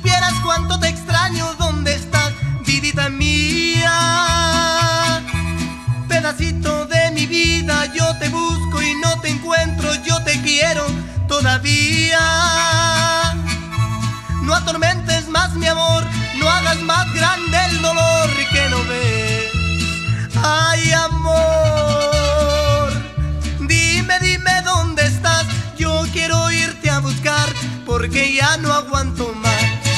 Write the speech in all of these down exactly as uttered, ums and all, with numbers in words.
supieras cuánto te extraño, ¿dónde estás, vidita mía? Pedacito de mi vida, yo te busco y no te encuentro, yo te quiero todavía. No atormentes más mi amor, no hagas más grande el dolor que no ves. Ay, amor, dime, dime dónde estás, yo quiero irte a buscar porque ya no aguanto más.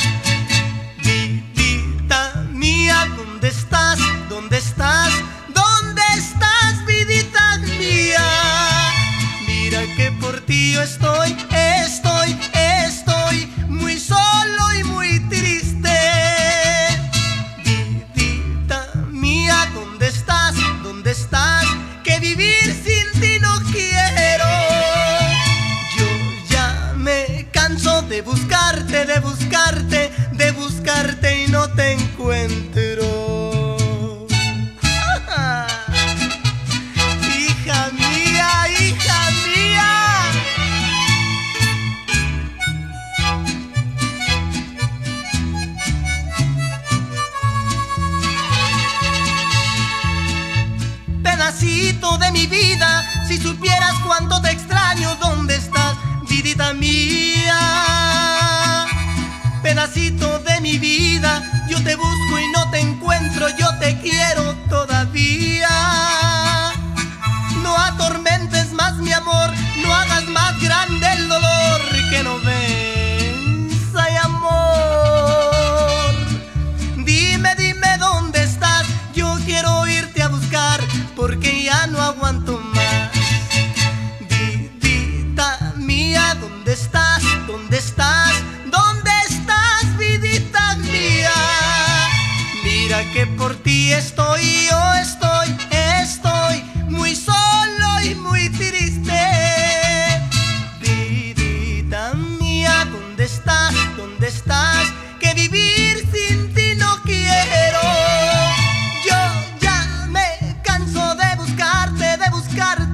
Vidita mía, ¿dónde estás? ¿Dónde estás? ¿Dónde estás, vidita mía? Mira que por ti yo estoy, estoy, estoy muy solo y muy triste. Vidita mía, ¿dónde estás? ¿Dónde estás? Que vivir sin ti no quiero. Yo ya me canso de buscarte, de buscarte, de buscarte y no te encuentro. Hija mía, hija mía. Pedacito de mi vida, si supieras cuánto te extraño, ¿dónde estás, vidita mía? Pedacito de mi vida, yo te busco y no te encuentro, yo te quiero todavía. No atormentes más mi amor, no hagas más grande el dolor que no ves. Ay, amor, dime, dime dónde estás, yo quiero irte a buscar porque ya no aguanto más. Vidita mía, ¿dónde estás? ¿Dónde estás? ¿Dónde estás, vidita mía? Mira que por ti estoy, yo estoy, estoy muy solo y muy triste. Vidita mía, ¿dónde estás? ¿Dónde estás? Que vivir sin ti no quiero. Yo ya me canso de buscarte, de buscarte